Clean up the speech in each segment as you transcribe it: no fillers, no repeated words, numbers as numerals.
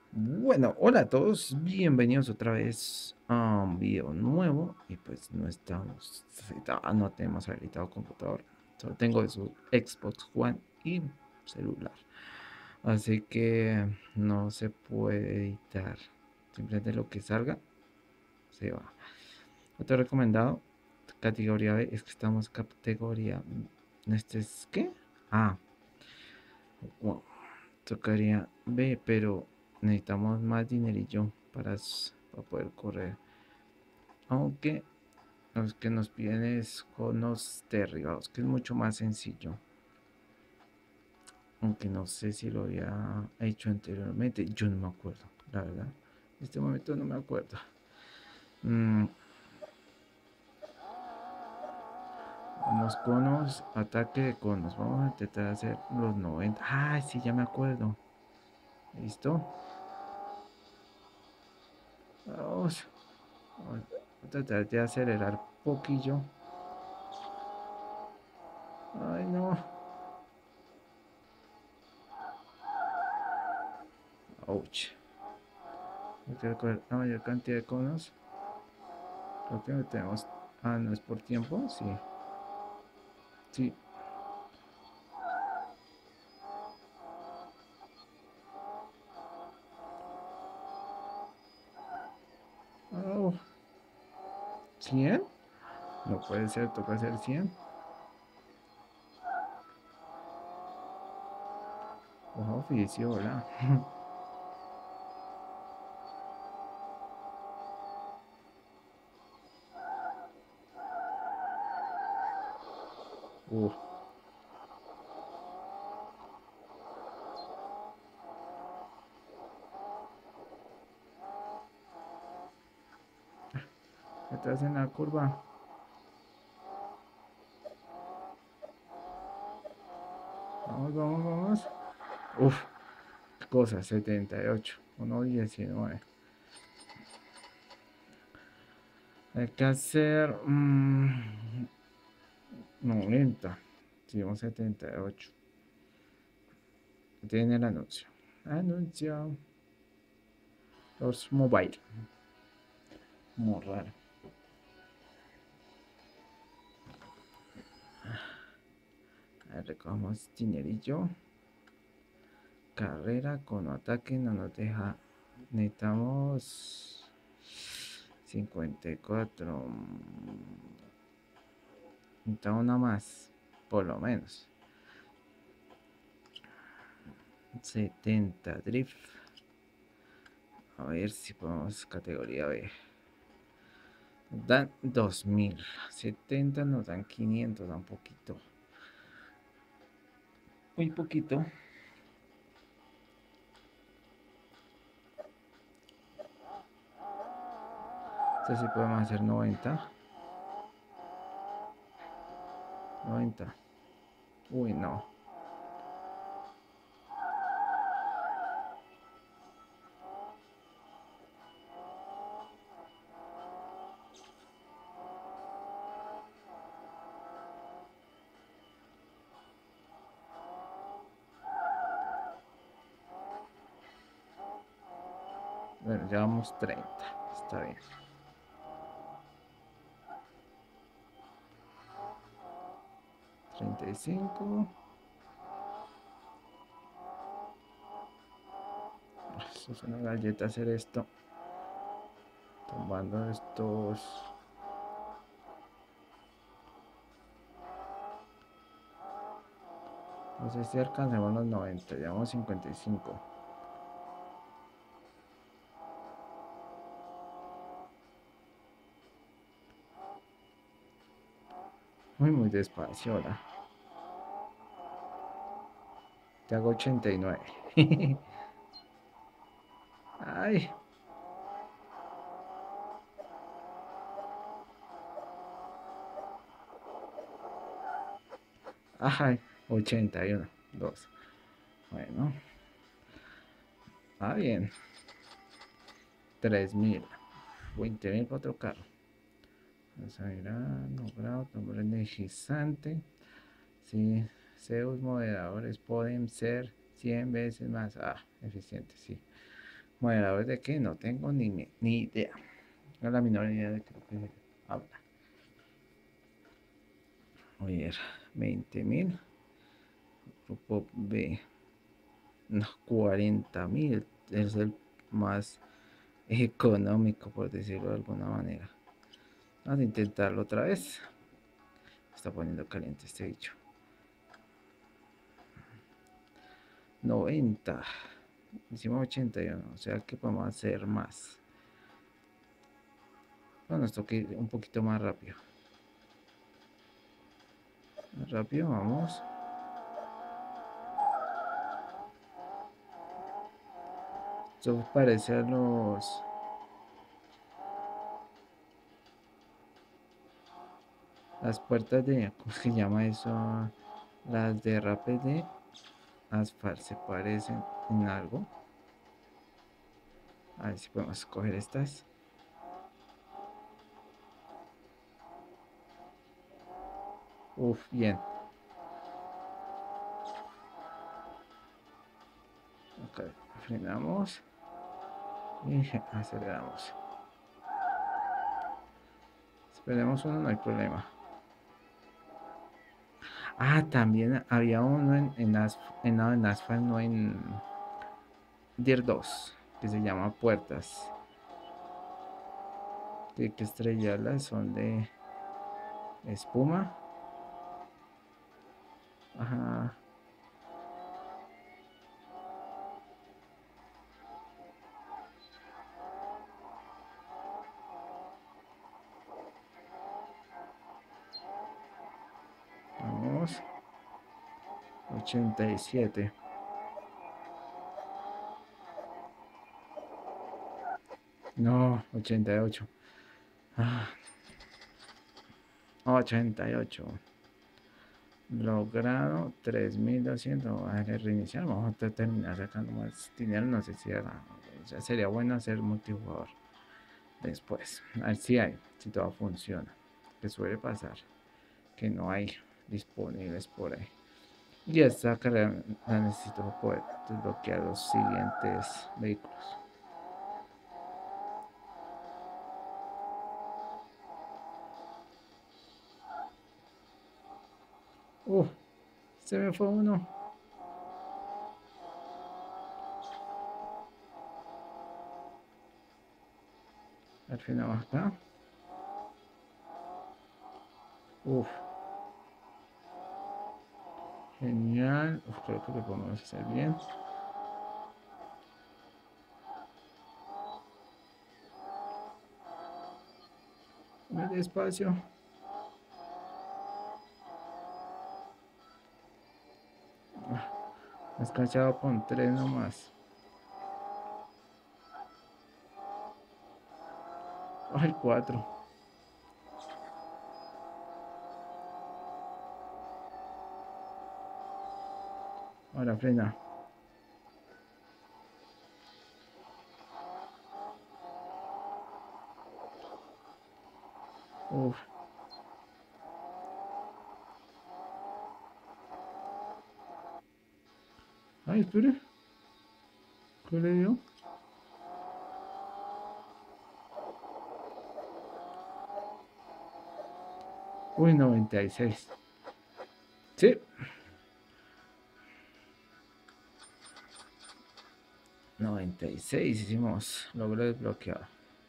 Bueno, hola a todos, bienvenidos otra vez a un video nuevo y pues no tenemos habilitado computador, solo tengo su Xbox One y celular, así que no se puede editar, simplemente lo que salga se va. Otro recomendado, categoría B, es que estamos categoría, ¿este es qué? Ah, bueno, tocaría B, pero necesitamos más dinerillo para poder correr. Aunque los que nos piden es conos derribados, que es mucho más sencillo. Aunque no sé si lo había hecho anteriormente. Yo no me acuerdo, la verdad. En este momento no me acuerdo. Mm, Vamos conos, ataque de conos. Vamos a intentar hacer los 90. Ah, sí, ya me acuerdo. ¿Listo? Vamos. Vamos a tratar de acelerar un poquillo. Ay, no. Ouch. Hay que recoger la mayor cantidad de conos. Creo que no tenemos. Ah, no es por tiempo. Sí. Sí. Oh, 100. No puede ser, toca hacer 100. Ojo, oficio, hola. Uf, estás en la curva. Vamos, vamos, vamos. Uf, cosa, 78. 1,19. Hay que hacer 90. Sí, un 78. Tiene el anuncio. Anuncio. Los mobile. Muy raro. A ver, recogemos dinerillo. Carrera con ataque no nos deja. Necesitamos 54. Necesitamos una más. Por lo menos. 70 drift. A ver si podemos categoría B. Dan 2000. 70 nos dan 500. Dan poquito. Muy poquito. Entonces si podemos hacer 90. 90. Uy, no. Bueno, llevamos 30. Está bien. 35. Eso es una galleta hacer esto. Tomando estos. No sé si alcancemos los 90. Llevamos 55. Muy despacio ahora. Te hago 89. Ay. Ay. 81. 2. Bueno. Ah, bien. 3000. 20.000 para otro carro. Vamos a ir a logrado, tambor energizante. Sí, Zeus moderadores pueden ser 100 veces más eficientes, sí. Moderador de qué, no tengo ni idea. No la menor idea de qué habla. A ver, 20.000. Grupo B. No, 40.000. Es el más económico, por decirlo de alguna manera. Vamos a intentarlo otra vez. Está poniendo caliente este bicho. 90. Hicimos 81. O sea que podemos hacer más. Bueno, esto que ir un poquito más rápido. Más rápido, vamos. Esto parece a las puertas de, ¿cómo se llama eso? Las derrapes de asfalto se parecen en algo. A ver si podemos coger estas. Uf, bien. Ok, frenamos y aceleramos. Esperemos uno, no hay problema. Ah, también había uno en Asphalt, no en Dirt 2, que se llama Puertas. Que hay que estrellarlas, son de espuma. Ajá. Vamos. 87. No, 88. Ah, 88. Logrado 3.200. A ver, reiniciar. Vamos a terminar sacando más dinero. No sé si ya sería bueno hacer multijugador después. A ver si hay, si todo funciona. Que suele pasar. Que no hay disponibles por ahí. Y esta carrera la necesito para poder desbloquear los siguientes vehículos. Se me fue uno. Al final acá. Uf, genial. Creo que lo podemos hacer bien. Muy despacio. Has cachado con 3 nomás. Ay, 4. Ahora frena. Uf. Ay, espere. ¿Qué le dio? Uy, 96. Sí. 96 hicimos. Logro desbloqueado.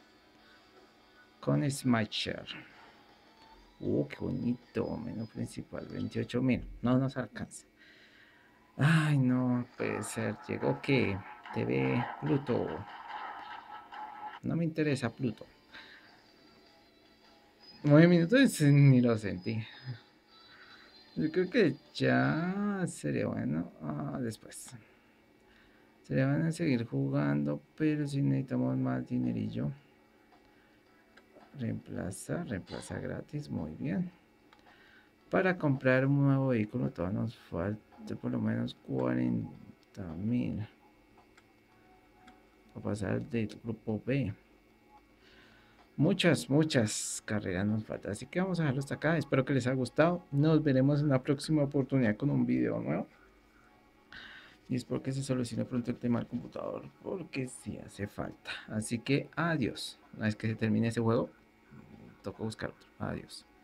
Con Smasher. Qué bonito. Menú principal. 28.000. No nos alcanza. Ay, no puede ser. Llegó que TV Pluto. No me interesa Pluto. 9 minutos ni lo sentí. Yo creo que ya sería bueno después. Sería bueno seguir jugando, pero si necesitamos más dinerillo. Reemplaza gratis, muy bien. Para comprar un nuevo vehículo todavía nos falta por lo menos 40.000. Para pasar del grupo B. Muchas carreras nos faltan. Así que vamos a dejarlo hasta acá. Espero que les haya gustado. Nos veremos en la próxima oportunidad con un video nuevo. Y espero que se solucione pronto el tema del computador, porque sí hace falta. Así que adiós. Una vez que se termine ese juego, toca buscar otro. Adiós.